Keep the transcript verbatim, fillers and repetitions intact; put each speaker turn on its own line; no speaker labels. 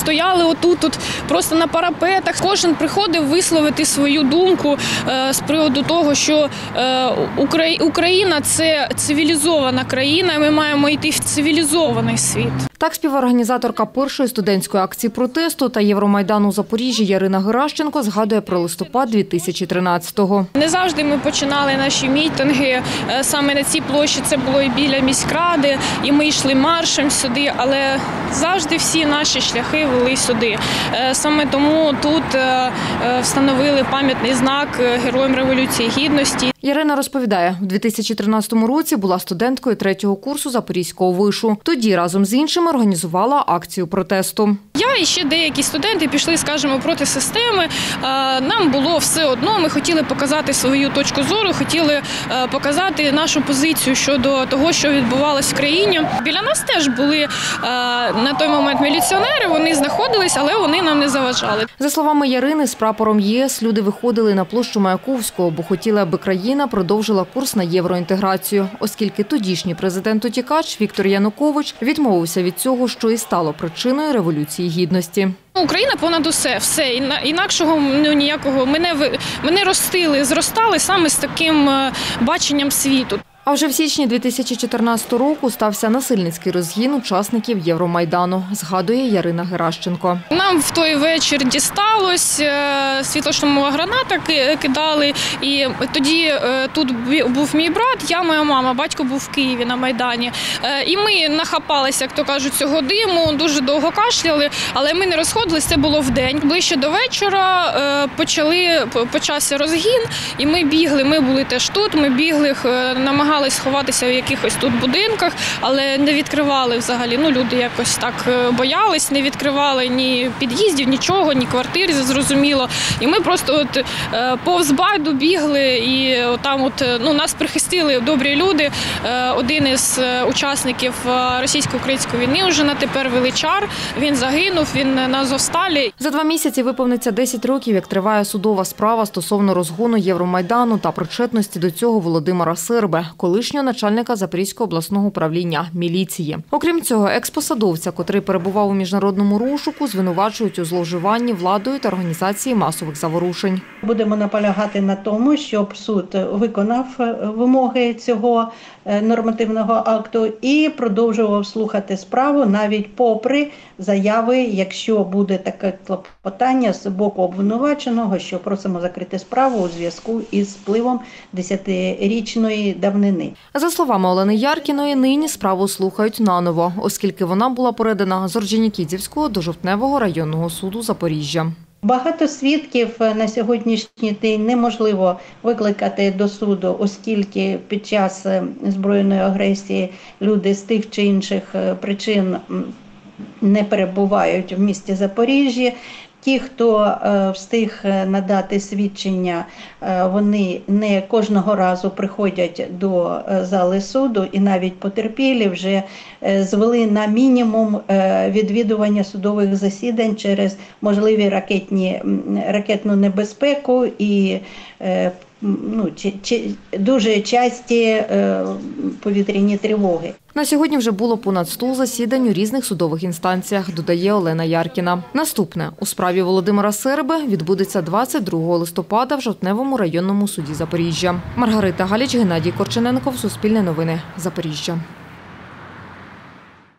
стояли отут, тут, просто на парапетах. Кожен приходив висловити свою думку з приводу того, що Україна – це цивілізована країна, і ми маємо йти в цивілізований світ.
Так співорганізаторка першої студентської акції протесту та Євромайдану у Запоріжжі Ярина Геращенко згадує про листопад дві тисячі тринадцятого.
Не завжди ми починали наші мітинги саме на цій площі, це було і біля міськради, і ми йшли маршем сюди, але завжди всі наші шляхи вели сюди. Саме тому тут встановили пам'ятний знак Героям Революції Гідності.
Ярина розповідає, в дві тисячі тринадцятому році була студенткою третього курсу Запорізького вишу. Тоді разом з іншими організувала акцію протесту.
Я і ще деякі студенти пішли, скажімо, проти системи. Нам було все одно, ми хотіли показати свою точку зору, хотіли показати нашу позицію щодо того, що відбувалося в країні. Біля нас теж були на той момент міліціонери, вони знаходились, але вони нам не заважали.
За словами Ярини, з прапором ЄС люди виходили на площу Маяковського, бо хотіли, аби країна продовжила курс на євроінтеграцію, оскільки тодішній президент-утікач Віктор Янукович відмовився від цього, що і стало причиною Революції Гідності.
Україна понад усе, все, інакшого ну, ніякого. Мене, мене ростили, зростали саме з таким баченням світу.
А вже в січні дві тисячі чотирнадцятого року стався насильницький розгін учасників Євромайдану, згадує Ярина Геращенко.
Нам в той вечір дісталось, світлоштурмова граната кидали, і тоді тут був мій брат, я, моя мама, батько був в Києві на Майдані. І ми нахапалися, як то кажуть, цього диму, дуже довго кашляли, але ми не розходились, це було вдень. Ближче до вечора почали, почався розгін, і ми бігли, ми були теж тут, ми бігли, намагалися сховатися в якихось тут будинках, але не відкривали взагалі. Ну, люди якось так боялись, не відкривали ні під'їздів, нічого, ні квартир, зрозуміло. І ми просто от повз байду бігли, і там от, ну, нас прихистили добрі люди. Один із учасників російсько-української війни вже на тепер Величар, він загинув, він на Азовсталі.
За два місяці виповниться десять років, як триває судова справа стосовно розгону Євромайдану та причетності до цього Володимира Серби, колишнього начальника Запорізького обласного управління міліції. Окрім цього, експосадовця, котрий перебував у міжнародному розшуку, звинувачують у зловживанні владою та організації масових заворушень.
Будемо наполягати на тому, щоб суд виконав вимоги цього нормативного акту і продовжував слухати справу навіть попри заяви, якщо буде таке клопотання з боку обвинуваченого, що просимо закрити справу у зв'язку із спливом десятирічної давнини.
За словами Олени Яркіної, нині справу слухають наново, оскільки вона була передана з Орджонікідзевського до Жовтневого районного суду Запоріжжя.
Багато свідків на сьогоднішній день неможливо викликати до суду, оскільки під час збройної агресії люди з тих чи інших причин не перебувають в місті Запоріжжя. Ті, хто встиг надати свідчення, вони не кожного разу приходять до зали суду, і навіть потерпілі вже звели на мінімум відвідування судових засідань через можливі ракетні, ракетну небезпеку і ну, чи, чи, дуже часті е, повітряні тривоги.
На сьогодні вже було понад сто засідань у різних судових інстанціях, додає Олена Яркіна. Наступне у справі Володимира Серби відбудеться двадцять другого листопада в Жовтневому районному суді Запоріжжя. Маргарита Галіч, Геннадій Корчененков, Суспільне новини, Запоріжжя.